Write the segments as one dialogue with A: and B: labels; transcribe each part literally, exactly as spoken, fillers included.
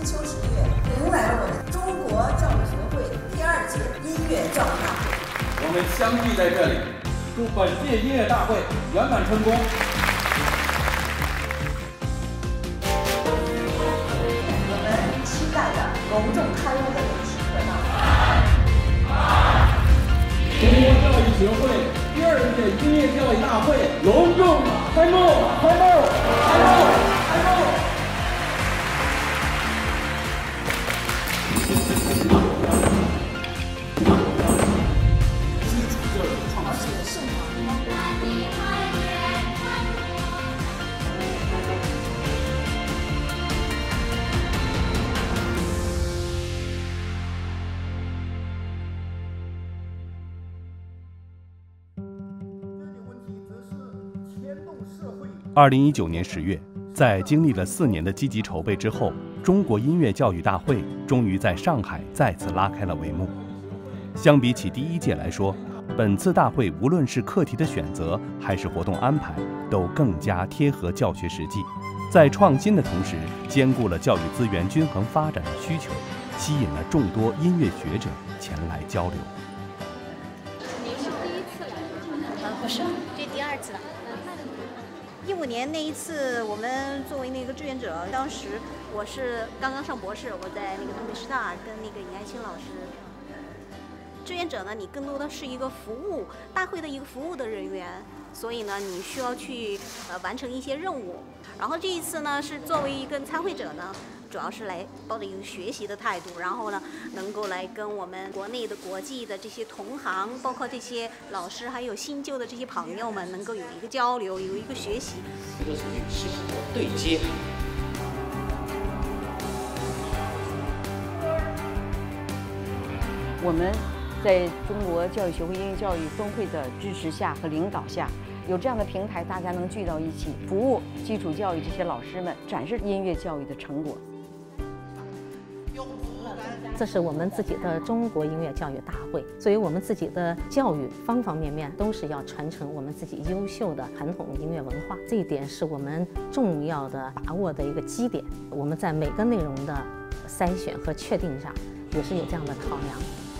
A: 秋十月，迎来了我们中国教育学会第二届音乐教育大会。
B: 我们相聚在这里，祝本届音乐大会圆满成功。
A: 我们期待着隆重开幕的历史课堂。
B: 中国教育学会第二届音乐教育大会隆重开幕！开幕！开幕！开幕！
C: 二零一九年十月，在经历了四年的积极筹备之后，中国音乐教育大会终于在上海再次拉开了帷幕。相比起第一届来说，本次大会无论是课题的选择还是活动安排，都更加贴合教学实际，在创新的同时，兼顾了教育资源均衡发展的需求，吸引了众多音乐学者前来交流。
D: 您是第一次来？呃，不是，这第二次了。一五年那一次，我们作为那个志愿者，当时我是刚刚上博士，我在那个东北师大跟那个尹爱青老师。志愿者呢，你更多的是一个服务大会的一个服务的人员，所以呢，你需要去呃完成一些任务。然后这一次呢，是作为一个参会者呢，主要是来抱着一个学习的态度，然后呢，能够来跟我们国内的、国际的这些同行，包括这些老师，还有新旧的这些朋友们，能够有一个交流，有一个学习。
E: 这个属于师生对接。
F: 我们在中国教育学会音乐教育分会的支持下和领导下，有这样的平台，大家能聚到一起，服务基础教育这些老师们，展示音乐教育的成果。
G: 这是我们自己的中国音乐教育大会，所以我们自己的教育方方面面都是要传承我们自己优秀的传统音乐文化，这一点是我们重要的把握的一个基点。我们在每个内容的筛选和确定上也是有这样的考量。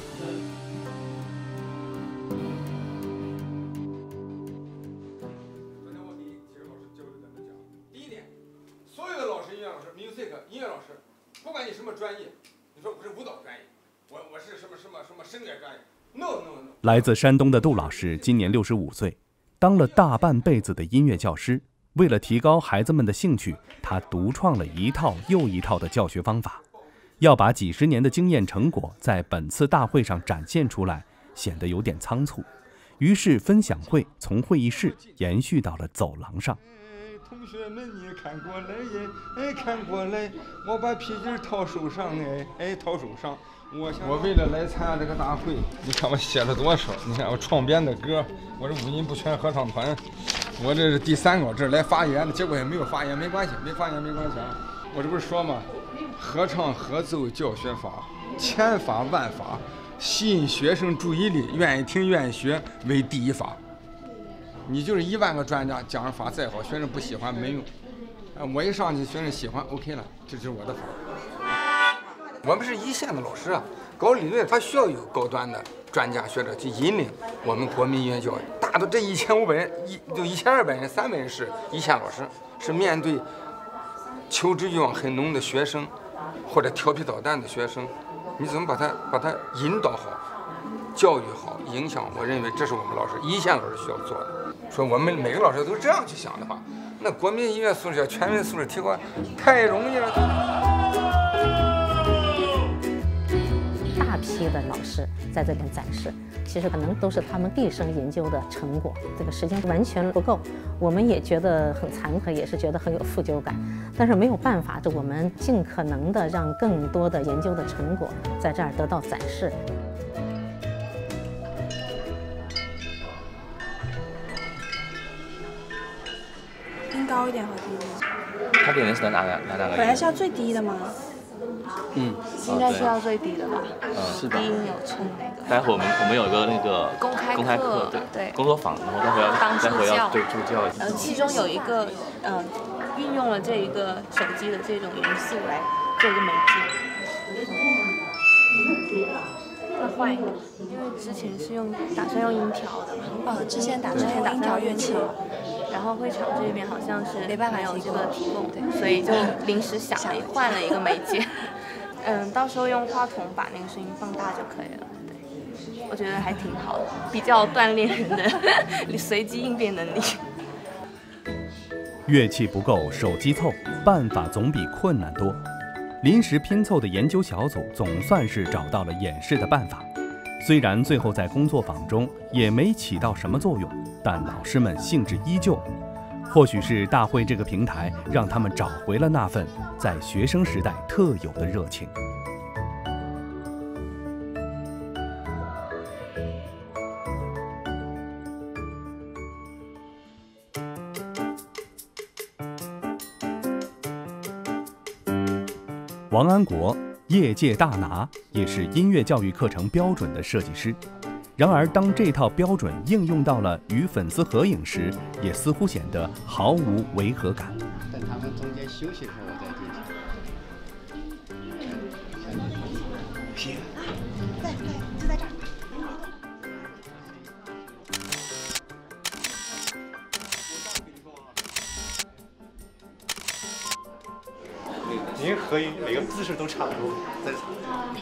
H: 所有的老师，音乐老师 ，M E I C 音乐老师，不管你什么专业，你说我是舞蹈专业，我我是什么什么什么声乐专业 ，no no no。
C: 来自山东的杜老师今年六十五岁，当了大半辈子的音乐教师。为了提高孩子们的兴趣，他独创了一套又一套的教学方法，要把几十年的经验成果在本次大会上展现出来，显得有点仓促。于是分享会从会议室延续到了走廊上。
H: 同学们，你看过来耶，哎，看过来，我把皮筋套手上，哎，哎，套手上。我我为了来参加这个大会，你看我写了多少？你看我创编的歌，我这五音不全合唱团，我这是第三个，这来发言的，结果也没有发言，没关系，没发言没关系啊。我这不是说嘛，合唱合奏教学法，千法万法，吸引学生注意力，愿意听愿意学为第一法。你就是一万个专家讲的法再好，学生不喜欢没用。啊，我一上去，学生喜欢 OK 了，这就是我的法。我们是一线的老师啊，搞理论他需要有高端的专家学者去引领我们国民音乐教育。大多这一千五百人，一就一千二百人、三百人是一线老师，是面对求知欲望很浓的学生，或者调皮捣蛋的学生，你怎么把他把他引导好？教育好，影响，我认为这是我们老师一线老师需要做的。说我们每个老师都这样去想的话，那国民音乐素质、全民素质提高太容易了。
G: 大批的老师在这边展示，其实可能都是他们毕生研究的成果。这个时间完全不够，我们也觉得很惭愧，也是觉得很有负疚感。但是没有办法，就我们尽可能的让更多的研究的成果在这儿得到展示。
I: 音高一点和低一点。
E: 他给人是哪哪哪哪个？
I: 本来是要最低的吗？
E: 嗯，
I: 应该是要最低的吧？
E: 嗯，是吧？
I: 低音有称那个。
E: 待会我们我们有一个那个
I: 公开
E: 公开
I: 课，
E: 对
I: 对，
E: 工作坊，然后待会要
I: 当助
E: 待会要
I: 教，
E: 对助教。
I: 呃，其中有一个呃，运用了这一个手机的这种元素来做一个媒介。会换一个，因为之前是用打算用音调的，
J: 呃，之前打算用音调乐器，
I: 然后会场这边好像是没办法有这个提供，所以就临时想了换了一个媒介。嗯，到时候用话筒把那个声音放大就可以了。对，我觉得还挺好的，比较锻炼人的随机应变能力。
C: 乐器不够，手机凑，办法总比困难多。临时拼凑的研究小组总算是找到了演示的办法，虽然最后在工作坊中也没起到什么作用，但老师们兴致依旧。或许是大会这个平台让他们找回了那份在学生时代特有的热情。王安国，业界大拿，也是音乐教育课程标准的设计师。然而，当这套标准应用到了与粉丝合影时，也似乎显得毫无违和感。
K: 等他们中间休息的时候，我再进去。行，
J: 在在就在这儿。
L: 您合影每个姿势都差不多，在场。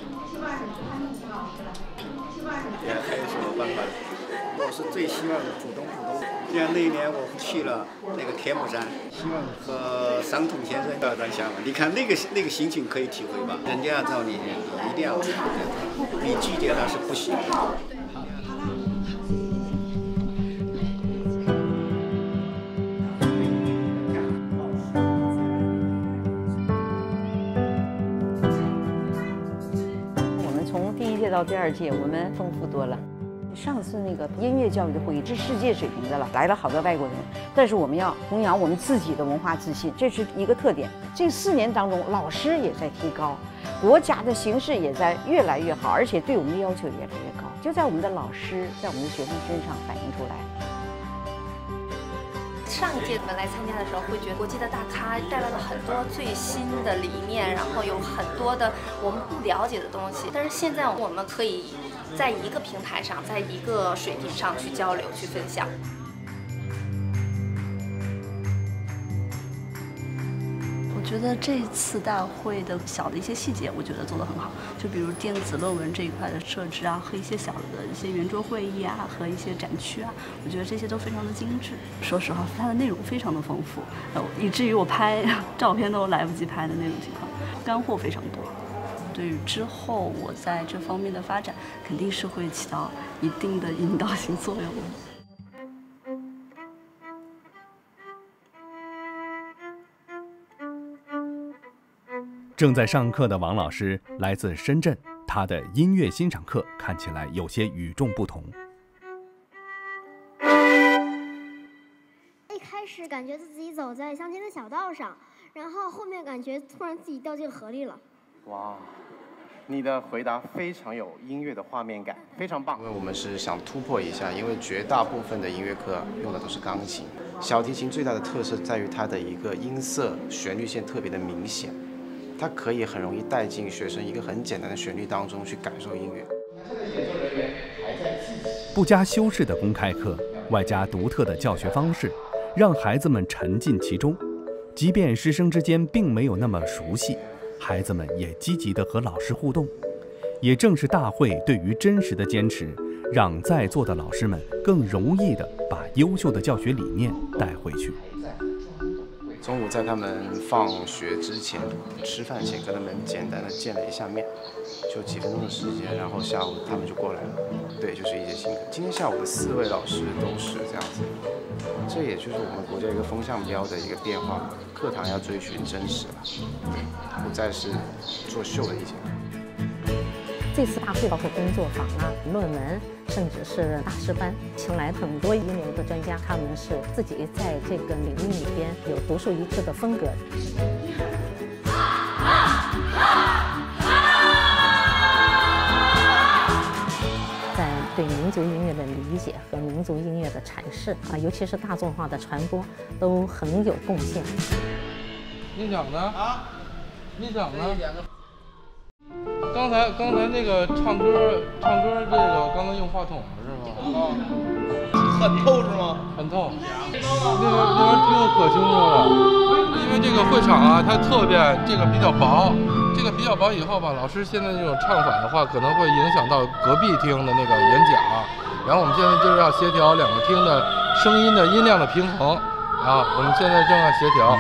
K: 也还有什么办法？我是最希望主动主动。像那一年我去了那个天目山，希望和桑统先生要张相嘛。你看那个那个心情可以体会吧？人家要找你，你一定要，你拒绝他是不行的。
F: 到第二届，我们丰富多了。上次那个音乐教育的会议是世界水平的了，来了好多外国人，但是我们要弘扬我们自己的文化自信，这是一个特点。这四年当中，老师也在提高，国家的形势也在越来越好，而且对我们的要求也越来越高，就在我们的老师，在我们的学生身上反映出来。
M: 上一届本来参加的时候，会觉得国际的大咖带来了很多最新的理念，然后有很多的我们不了解的东西。但是现在我们可以在一个平台上，在一个水平上去交流、去分享。
I: 我觉得这次大会的小的一些细节，我觉得做得很好。就比如电子论文这一块的设置啊，和一些小的一些圆桌会议啊，和一些展区啊，我觉得这些都非常的精致。说实话，它的内容非常的丰富，呃，以至于我拍照片都来不及拍的那种情况，干货非常多。对于之后我在这方面的发展，肯定是会起到一定的引导性作用的。
C: 正在上课的王老师来自深圳，他的音乐欣赏课看起来有些与众不同。
N: 一开始感觉自己走在乡间的小道上，然后后面感觉突然自己掉进河里了。
L: 哇，你的回答非常有音乐的画面感，非常棒。因为我们是想突破一下，因为绝大部分的音乐课用的都是钢琴，小提琴最大的特色在于它的一个音色旋律线特别的明显。它可以很容易带进学生一个很简单的旋律当中去感受音乐。
C: 不加修饰的公开课，外加独特的教学方式，让孩子们沉浸其中。即便师生之间并没有那么熟悉，孩子们也积极地和老师互动。也正是大会对于真实的坚持，让在座的老师们更容易地把优秀的教学理念带回去。
L: 中午在他们放学之前、吃饭前，跟他们简单的见了一下面，就几分钟的时间，然后下午他们就过来了。对，就是一节新课。今天下午的四位老师都是这样子，这也就是我们国家一个风向标的一个变化，课堂要追寻真实了，不再是作秀的一节课。
G: 这次大会包括工作坊啊、论文，甚至是大师班，请来很多一流的专家，他们是自己在这个领域里边有独树一帜的风格。在对民族音乐的理解和民族音乐的阐释啊，尤其是大众化的传播，都很有贡献。
H: 院长呢？啊，
O: 你讲呢？刚才刚才那个唱歌唱歌这个刚才用话筒了是吗？啊，很透是吗？很透。那边那边听得可清楚了，因为这个会场啊，它侧边这个比较薄，这个比较薄以后吧，老师现在这种唱法的话，可能会影响到隔壁厅的那个演讲。然后我们现在就是要协调两个厅的声音的音量的平衡啊，我们现在正在协调。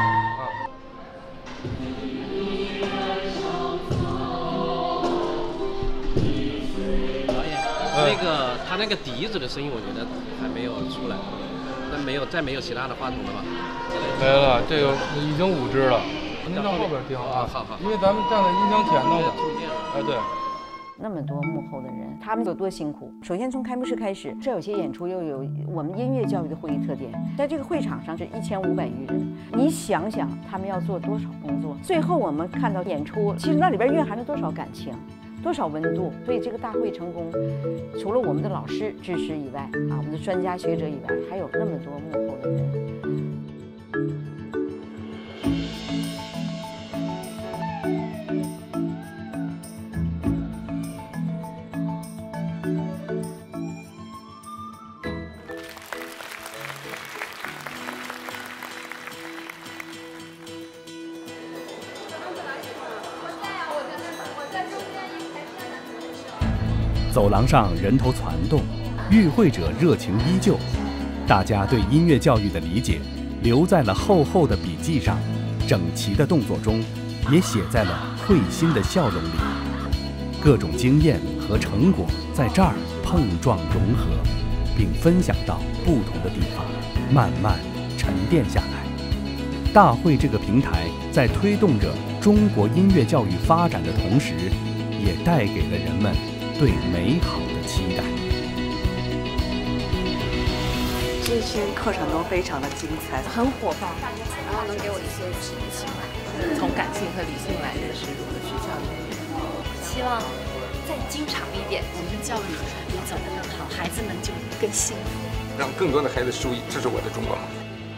P: 那个他那个笛子的声音，我觉得还没有出来，那没有再没有其他的话筒了吧？
O: 没了，这个已经五支了。您到后边听啊，好好，因为咱们站在音箱前头嘛。哎，对。
F: 那么多幕后的人，他们有多辛苦？首先从开幕式开始，这有些演出又有我们音乐教育的会议特点，在这个会场上是一千五百余人，你想想他们要做多少工作？最后我们看到演出，其实那里边蕴含着多少感情，多少温度。所以这个大会成功，除了我们的老师支持以外，啊，我们的专家学者以外，还有那么多幕后的人。
C: 走廊上人头攒动，与会者热情依旧，大家对音乐教育的理解留在了厚厚的笔记上，整齐的动作中，也写在了会心的笑容里。各种经验和成果在这儿碰撞融合，并分享到不同的地方，慢慢沉淀下来。大会这个平台在推动着中国音乐教育发展的同时，也带给了人们对美好的期待。
Q: 这些课程都非常的精彩，
G: 很火爆，
M: 然后能给我一些启启发，
G: 从感性和理性来认识如何去教育。
M: 希望再经常一点，
J: 我们的教育也走得更好，孩子们就更幸福，
R: 让更多的孩子受益，这是我的中国梦。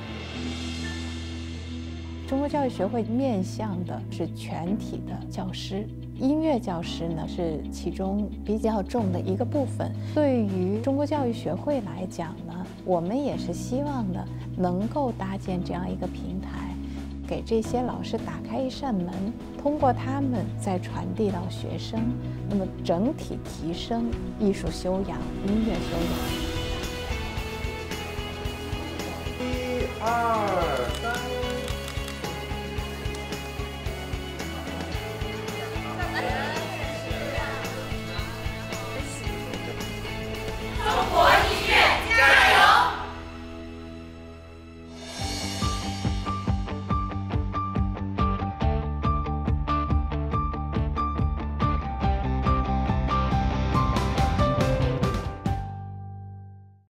S: 中国教育学会面向的是全体的教师，音乐教师呢是其中比较重的一个部分。对于中国教育学会来讲呢，我们也是希望呢能够搭建这样一个平台，给这些老师打开一扇门，通过他们再传递到学生，那么整体提升艺术修养、音乐修养。
O: 一二。